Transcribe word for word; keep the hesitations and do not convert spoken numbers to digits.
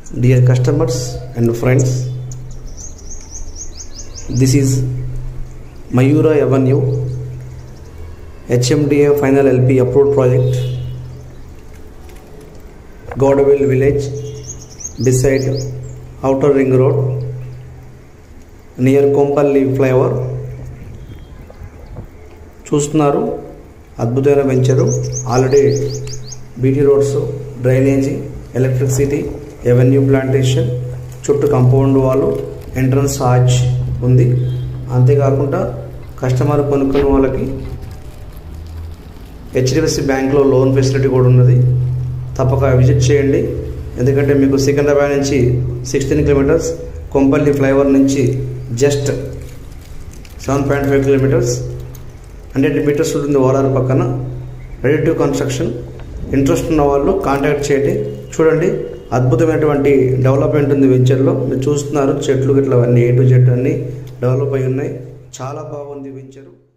Dear customers and friends, this is Mayura Avenue H M D A Final L P approved project, Godville Village, beside Outer Ring Road, near Kompalli Flyover. చూస్తున్నారు అద్భుతమైన venture. Already BT roads, drainage, electricity, avenue plantation, చుట్టూ compound wall, entrance arch ఉంది. అంతేకాకుండా customer కొనుక్కున్న వాళ్ళకి HDFC బ్యాంక్లో loan facility కూడా ఉన్నది. తప్పక విజిట్ చేయండి. ఎందుకంటే మీకు సికింద్రాబాద్ నుంచి సిక్స్టీన్ కిలోమీటర్స్, కొంపల్లి ఫ్లైఓవర్ నుంచి just seven point five kilometres, hundred metres ఉంటుంది ఓఆర్ఆర్ పక్కన. Ready to construction. ఇంట్రెస్ట్ ఉన్న వాళ్ళు కాంటాక్ట్ చేయండి. చూడండి, అద్భుతమైనటువంటి డెవలప్మెంట్ ఉంది వెంచర్లో. మీరు చూస్తున్నారు చెట్లు గిట్ల అన్నీ ఏ టు జెడ్ అన్నీ డెవలప్ అయి ఉన్నాయి. చాలా బాగుంది వెంచరు.